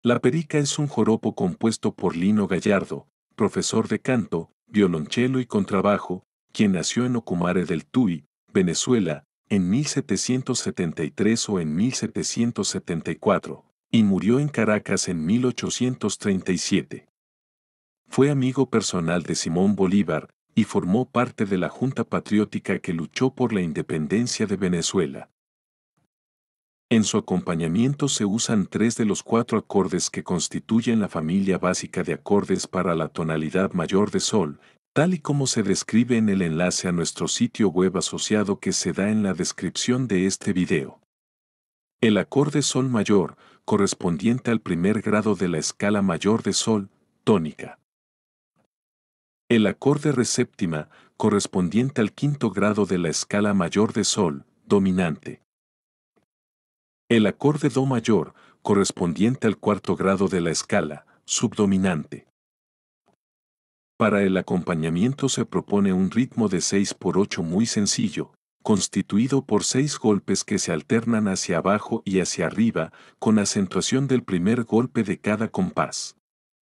La perica es un joropo compuesto por Lino Gallardo, profesor de canto, violonchelo y contrabajo, quien nació en Ocumare del Tuy, Venezuela, en 1773 o en 1774, y murió en Caracas en 1837. Fue amigo personal de Simón Bolívar y formó parte de la Junta Patriótica que luchó por la independencia de Venezuela. En su acompañamiento se usan 3 de los 4 acordes que constituyen la familia básica de acordes para la tonalidad mayor de sol, tal y como se describe en el enlace a nuestro sitio web asociado que se da en la descripción de este video. El acorde sol mayor, correspondiente al primer grado de la escala mayor de sol, tónica. El acorde re séptima, correspondiente al quinto grado de la escala mayor de sol, dominante. El acorde do mayor, correspondiente al cuarto grado de la escala, subdominante. Para el acompañamiento se propone un ritmo de 6/8 muy sencillo, constituido por 6 golpes que se alternan hacia abajo y hacia arriba, con acentuación del primer golpe de cada compás.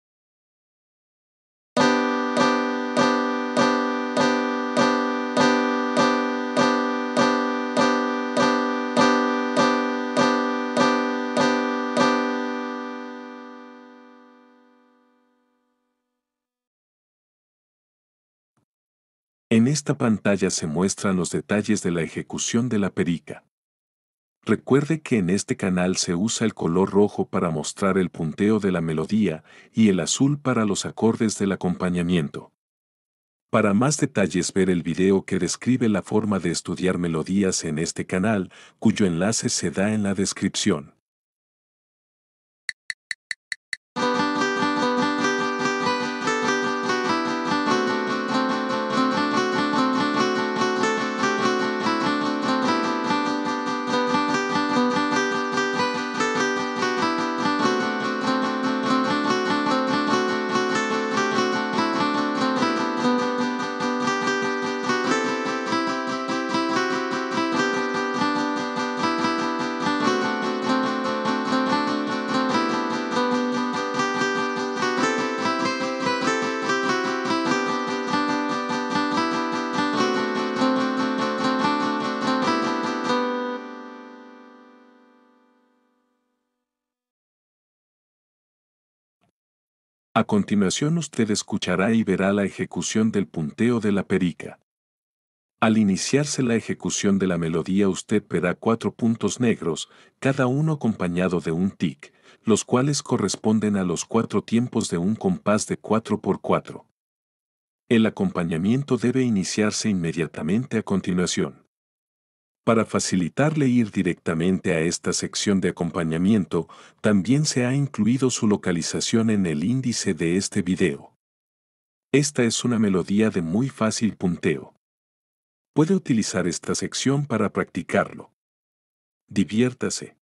En esta pantalla se muestran los detalles de la ejecución de la perica. Recuerde que en este canal se usa el color rojo para mostrar el punteo de la melodía y el azul para los acordes del acompañamiento. Para más detalles ver el video que describe la forma de estudiar melodías en este canal, cuyo enlace se da en la descripción. A continuación usted escuchará y verá la ejecución del punteo de la perica. Al iniciarse la ejecución de la melodía usted verá 4 puntos negros, cada uno acompañado de un tic, los cuales corresponden a los 4 tiempos de un compás de 4/4. El acompañamiento debe iniciarse inmediatamente a continuación. Para facilitarle ir directamente a esta sección de acompañamiento, también se ha incluido su localización en el índice de este video. Esta es una melodía de muy fácil punteo. Puede utilizar esta sección para practicarlo. Diviértase.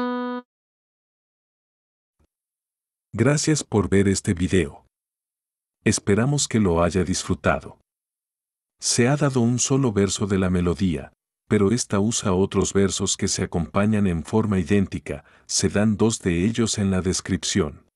Gracias por ver este video. Esperamos que lo haya disfrutado. Se ha dado un solo verso de la melodía, pero esta usa otros versos que se acompañan en forma idéntica, se dan dos de ellos en la descripción.